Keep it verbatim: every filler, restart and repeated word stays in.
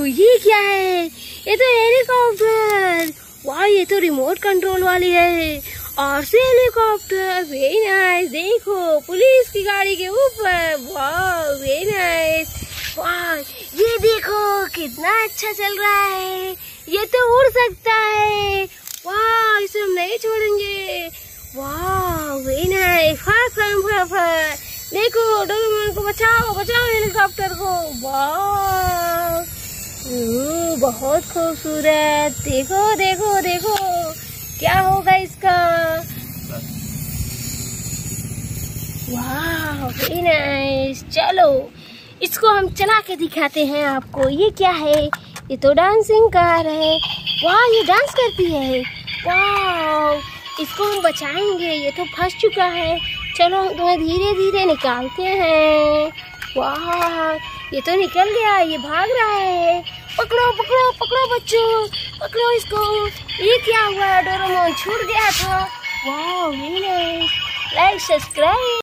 ये क्या है? ये तो हेलीकॉप्टर। वाह, ये तो रिमोट कंट्रोल वाली है। और से हेलीकॉप्टर, वेरी नाइस। देखो पुलिस की गाड़ी के ऊपर। वाह, वेरी नाइस। वाह, ये देखो कितना अच्छा चल रहा है। ये तो उड़ सकता है। वाह, इसे हम नहीं छोड़ेंगे। वाह, वेरी नाइस। फास्ट फटाफट। देखो डोरेमोन को बचाओ, बचाओ हेलीकॉप्टर को। वाह, बहुत खूबसूरत। देखो देखो देखो क्या होगा इसका। वाह, वेरी नाइस। चलो इसको हम चला के दिखाते हैं आपको। ये क्या है? ये तो डांसिंग कार है। वाह, ये डांस करती है। वाह, इसको हम बचाएंगे। ये तो फंस चुका है। चलो तुम्हें धीरे धीरे निकालते हैं। वाह, ये तो निकल गया। ये भाग रहा है। पकड़ो पकड़ो पकड़ो बच्चों, पकड़ो इसको। ये क्या हुआ? डोरेमोन छूट गया था। वाह, वेरी नाइस। Like subscribe.